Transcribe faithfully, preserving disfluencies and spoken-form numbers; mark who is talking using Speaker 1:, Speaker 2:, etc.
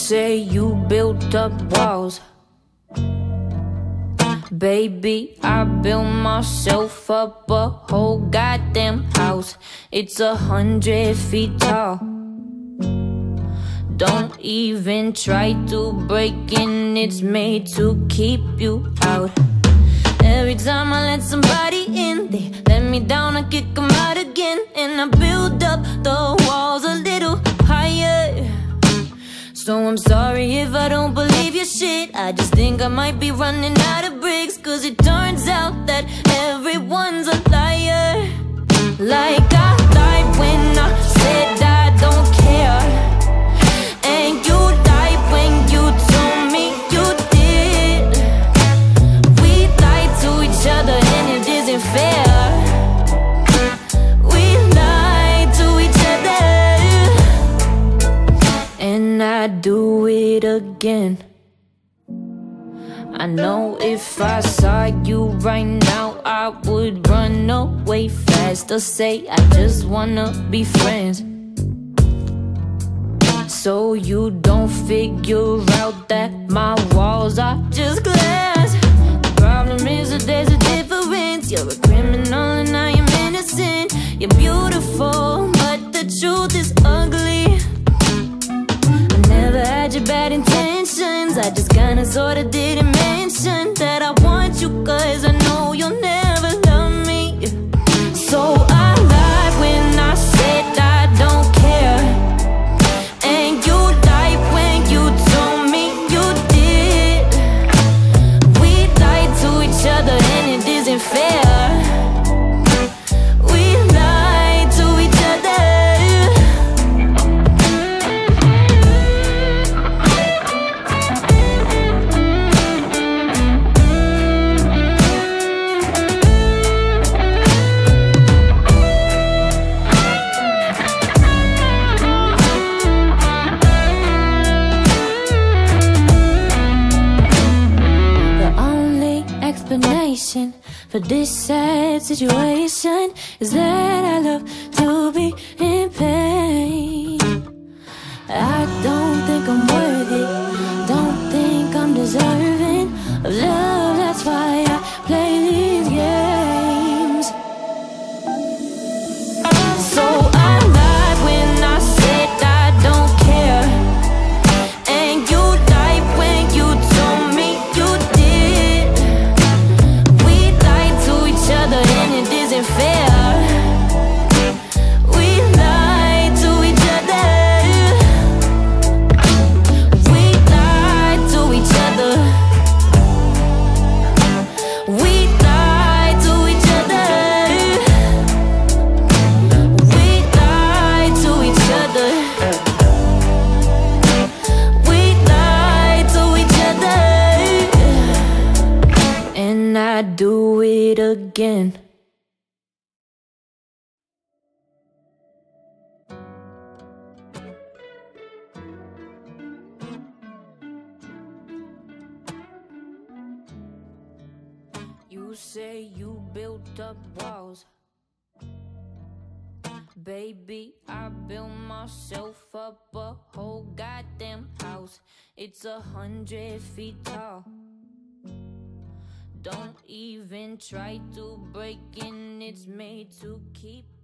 Speaker 1: say you built up walls. Baby, I built myself up a whole goddamn house. It's a hundred feet tall. Don't even try to break in, it's made to keep you out. Every time I let somebody in, they let me down, I kick them out again. And I build up the walls a little higher. So I'm sorry if I don't believe your shit. I just think I might be running out of bricks, cause it turns out that everyone's a liar. Like I lied when I said I don't care, and you lied when you told me you did. We lied to each other and it isn't fair. We lied to each other, and I do it again. I know if I saw you right now, I would run away fast, or say I just wanna be friends. So you don't figure out that my walls are just glass. The problem is that there's a difference. You're a criminal and I am innocent. You're beautiful, but the truth is ugly. I never had your bad intentions, I just kinda sorta didn't mention that I want you, cause I know you'll never love me. So I lied when I said I don't care, and you lied when you told me you did. We lied to each other and it isn't fair. We lied to each other. For this sad situation is that I love to be in pain. I don't think I'm worthy, don't think I'm deserving of love. That's why I play these games. So I lied when I said I don't care, and you lied when you told me you did. And it isn't fair. We lied to each other. We lied to each other. We lied to each other. We lied to each other. We lied to each other, and I do it again. You say you built up walls. Baby, I built myself up a whole goddamn house. It's a hundred feet tall. Don't even try to break in, it's made to keep